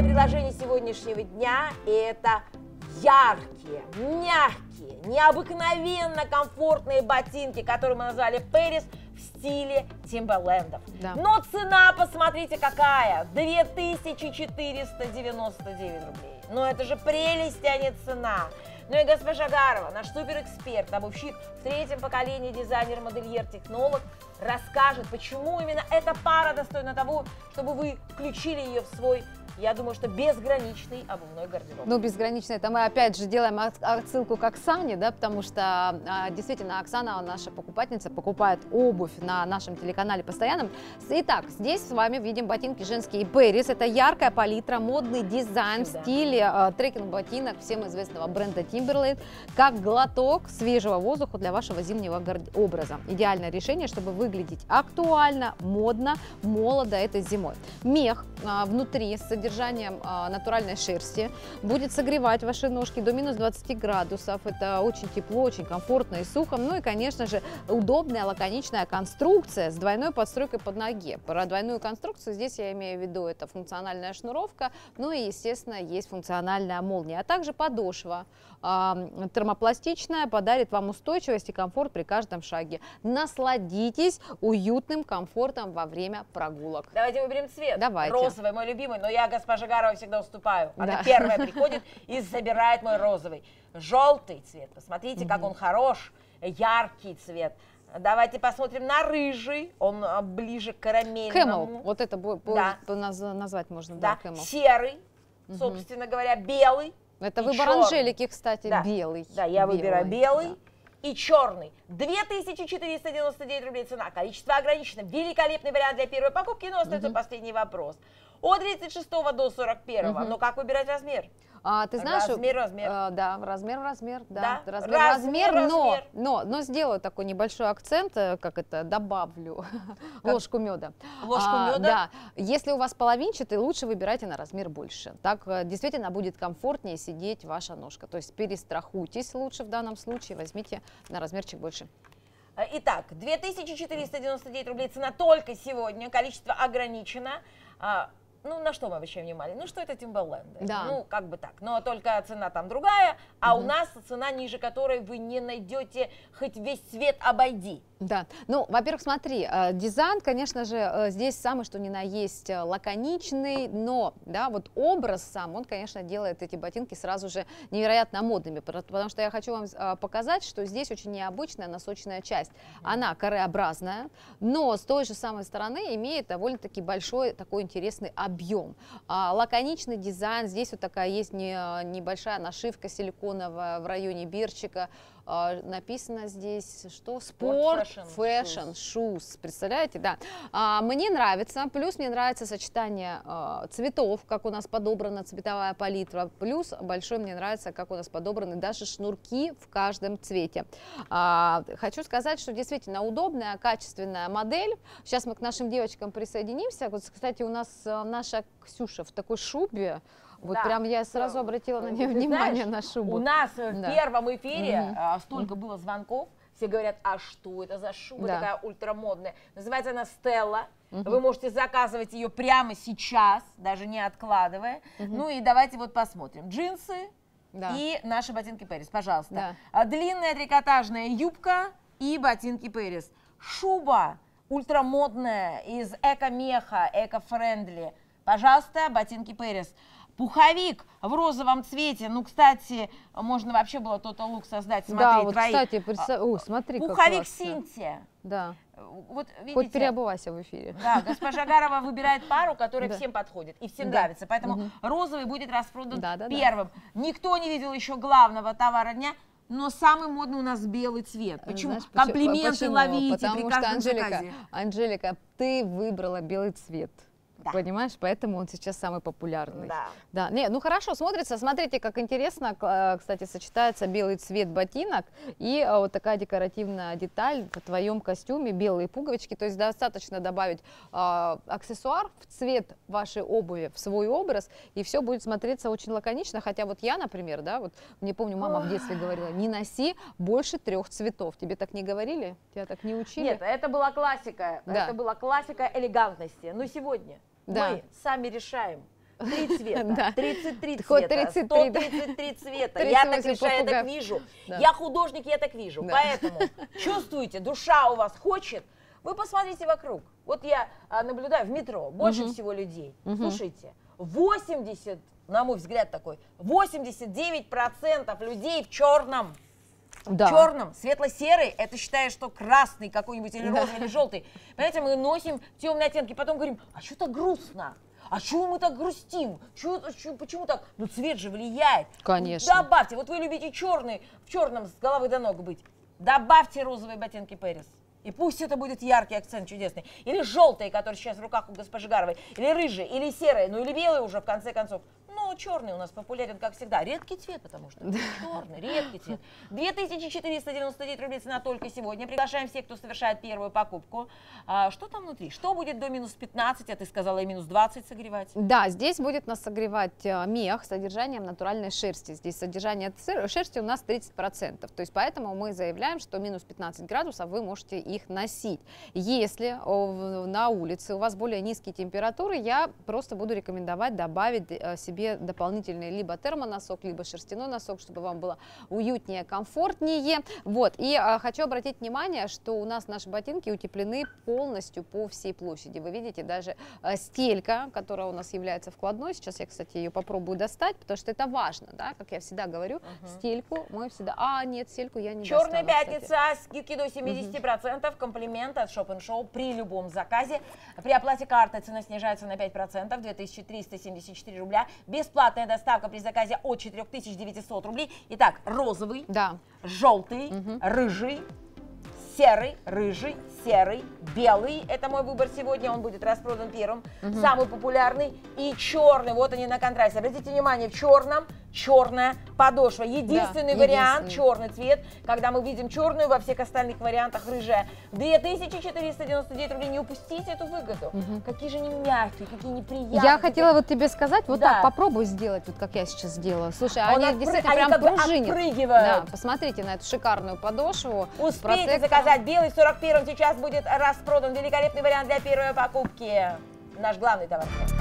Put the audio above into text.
Главное предложение сегодняшнего дня – это яркие, мягкие, необыкновенно комфортные ботинки, которые мы назвали Пэрис, в стиле Тимберлендов. Да. Но цена, посмотрите, какая! 2499 рублей. Ну это же прелесть, а не цена. Ну и госпожа Гарова, наш суперэксперт, обувщик в третьем поколении, дизайнер, модельер, технолог, расскажет, почему именно эта пара достойна того, чтобы вы включили ее в свой, я думаю, что безграничный обувной гардероб. Ну, безграничный, это мы опять же делаем отсылку к Оксане, да, потому что действительно Оксана, наша покупательница, покупает обувь на нашем телеканале постоянно. Итак, здесь с вами видим ботинки женские Пэрис. Это яркая палитра, модный дизайн в стиле трекинг-ботинок всем известного бренда Timberland, как глоток свежего воздуха для вашего зимнего образа. Идеальное решение, чтобы выглядеть актуально, модно, молодо этой зимой. Мех внутри с содержанием натуральной шерсти будет согревать ваши ножки до минус 20 градусов. Это очень тепло, очень комфортно и сухо. Ну и, конечно же, удобная лаконичная конструкция с двойной подстройкой под ноге. Про двойную конструкцию здесь я имею в виду это функциональная шнуровка, ну и, естественно, есть функциональная молния, а также подошва термопластичная, подарит вам устойчивость и комфорт при каждом шаге. Насладитесь уютным комфортом во время прогулок. Давайте выберем цвет. Давайте. Розовый, мой любимый, но я, госпожа Гарова, всегда уступаю. Она первая приходит и забирает мой розовый. Желтый цвет, посмотрите, как он хорош, яркий цвет. Давайте посмотрим на рыжий, он ближе к карамельному. Camel, вот это назвать можно, да. Camel. Серый, собственно говоря, белый. Это выбор Анжелики, кстати, да. белый. Да, я выбираю белый. Да. И черный. 2499 рублей цена. Количество ограничено. Великолепный вариант для первой покупки, но остается последний вопрос. От 36 до 41. Но как выбирать размер? Ты знаешь, размер. Да, размер, да. Размер, но сделаю такой небольшой акцент, как это, добавлю ложку меда. Ложку меда? Да, если у вас половинчатый, лучше выбирайте на размер больше. Так действительно будет комфортнее сидеть ваша ножка. То есть перестрахуйтесь лучше в данном случае, возьмите на размерчик больше. Итак, 2499 рублей цена только сегодня, количество ограничено. Ну, на что мы обращаем внимание? Ну, что это Timberland? Да. Ну, как бы так. Но только цена там другая, а у нас цена, ниже которой вы не найдете хоть весь цвет обойди. Да, ну, во-первых, смотри, дизайн, конечно же, здесь самый что ни на есть лаконичный, но, да, вот образ сам, он, конечно, делает эти ботинки сразу же невероятно модными, потому что я хочу вам показать, что здесь очень необычная носочная часть. Она кареобразная, но с той же самой стороны имеет довольно-таки большой такой интересный объем. Лаконичный дизайн, здесь вот такая есть небольшая нашивка силиконовая в районе берчика. Написано здесь, что спорт, фэшн, shoes. Представляете, да. Мне нравится, плюс мне нравится сочетание цветов, как у нас подобрана цветовая палитра, плюс большой мне нравится, как у нас подобраны даже шнурки в каждом цвете. Хочу сказать, что действительно удобная, качественная модель. Сейчас мы к нашим девочкам присоединимся. Вот, кстати, у нас наша Ксюша в такой шубе. Вот да. Прям я сразу обратила на нее внимание, на шубу. У нас в первом эфире столько было звонков, все говорят, а что это за шуба такая ультрамодная? Называется она Стелла. Вы можете заказывать ее прямо сейчас, даже не откладывая. Ну и давайте вот посмотрим. Джинсы и наши ботинки Пэрис, пожалуйста. Длинная трикотажная юбка и ботинки Пэрис. Шуба ультрамодная из эко-меха, эко-френдли. Пожалуйста, ботинки Пэрис. Пуховик в розовом цвете, ну, кстати, можно вообще было Total Look создать, смотри, да, вот, кстати, смотри, пуховик Синтия. Да. Вот, видите, хоть переобувайся в эфире. Да, госпожа Гарова выбирает пару, которая всем подходит и всем нравится, поэтому розовый будет распродан первым. Никто не видел еще главного товара дня. Но самый модный у нас белый цвет. Почему? Знаешь, комплименты ловите потому при что, каждом заказе. Анжелика, ты выбрала белый цвет. Да. Понимаешь, поэтому он сейчас самый популярный. Да. Да. Не, ну хорошо, смотрится, смотрите, как интересно, кстати, сочетается белый цвет ботинок и вот такая декоративная деталь в твоем костюме, белые пуговички, то есть достаточно добавить аксессуар в цвет вашей обуви, в свой образ, и все будет смотреться очень лаконично, хотя вот я, например, да, вот мне помню, мама в детстве говорила, не носи больше 3 цветов. Тебе так не говорили? Тебя так не учили? Нет, это была классика, да. Это была классика элегантности, но сегодня мы сами решаем, 3 цвета, Да. 33 Хоть цвета, 33, да. 133 цвета. 38 Я так решаю, я так попугаев. вижу. Да. Я художник, я так вижу. Да. Поэтому чувствуете, душа у вас хочет, вы посмотрите вокруг. Вот я наблюдаю в метро, больше всего людей. Слушайте, 80, на мой взгляд такой, 89% людей в черном. Да. В черном, светло-серый, это считаю, что красный какой-нибудь или розовый, или желтый. Понимаете, мы носим темные оттенки, потом говорим, а что так грустно? А чего мы так грустим? Почему так? Ну цвет же влияет. Конечно. Добавьте, вот вы любите черный, в черном с головы до ног быть. Добавьте розовые ботинки Пэрис. И пусть это будет яркий акцент чудесный. Или желтые, которые сейчас в руках у госпожи Гаровой. Или рыжие, или серые, ну или белые уже в конце концов. Ну, черный у нас популярен, как всегда. Редкий цвет, потому что черный, редкий цвет. 2499 рублей цена только сегодня. Приглашаем всех, кто совершает первую покупку. Что там внутри? Что будет до минус 15, а ты сказала и минус 20 согревать? Да, здесь будет нас согревать мех с содержанием натуральной шерсти. Здесь содержание шерсти у нас 30%. То есть поэтому мы заявляем, что минус 15 градусов вы можете их носить. Если на улице у вас более низкие температуры, я просто буду рекомендовать добавить себе дополнительный либо термоносок, либо шерстяной носок, чтобы вам было уютнее, комфортнее. Вот. И хочу обратить внимание, что у нас наши ботинки утеплены полностью по всей площади. Вы видите, даже стелька, которая у нас является вкладной. Сейчас я, кстати, ее попробую достать, потому что это важно, да, как я всегда говорю, стельку мы всегда... нет, стельку я не Черная достану, пятница, скидки до 70%, комплимент от Shop & Show при любом заказе. При оплате карты цена снижается на 5%, 2374 рубля. Бесплатная доставка при заказе от 4900 рублей. Итак, розовый, Да. желтый, рыжий, серый, рыжий, серый, белый. Это мой выбор сегодня, он будет распродан первым. Самый популярный. И черный, вот они на контрасте. Обратите внимание, в черном черная подошва. Единственный вариант, черный цвет. Когда мы видим черную, во всех остальных вариантах рыжая. 2499 рублей. Не упустите эту выгоду. Какие же они мягкие, какие неприятные. Я хотела вот тебе сказать, вот Да. так попробуй сделать, вот как я сейчас сделала. Слушай, Он они действительно они прям как бы пружинят. отпрыгивают. Да, посмотрите на эту шикарную подошву. Успейте Протектором. заказать. Белый 41 сейчас будет распродан. Великолепный вариант для первой покупки. Наш главный товар.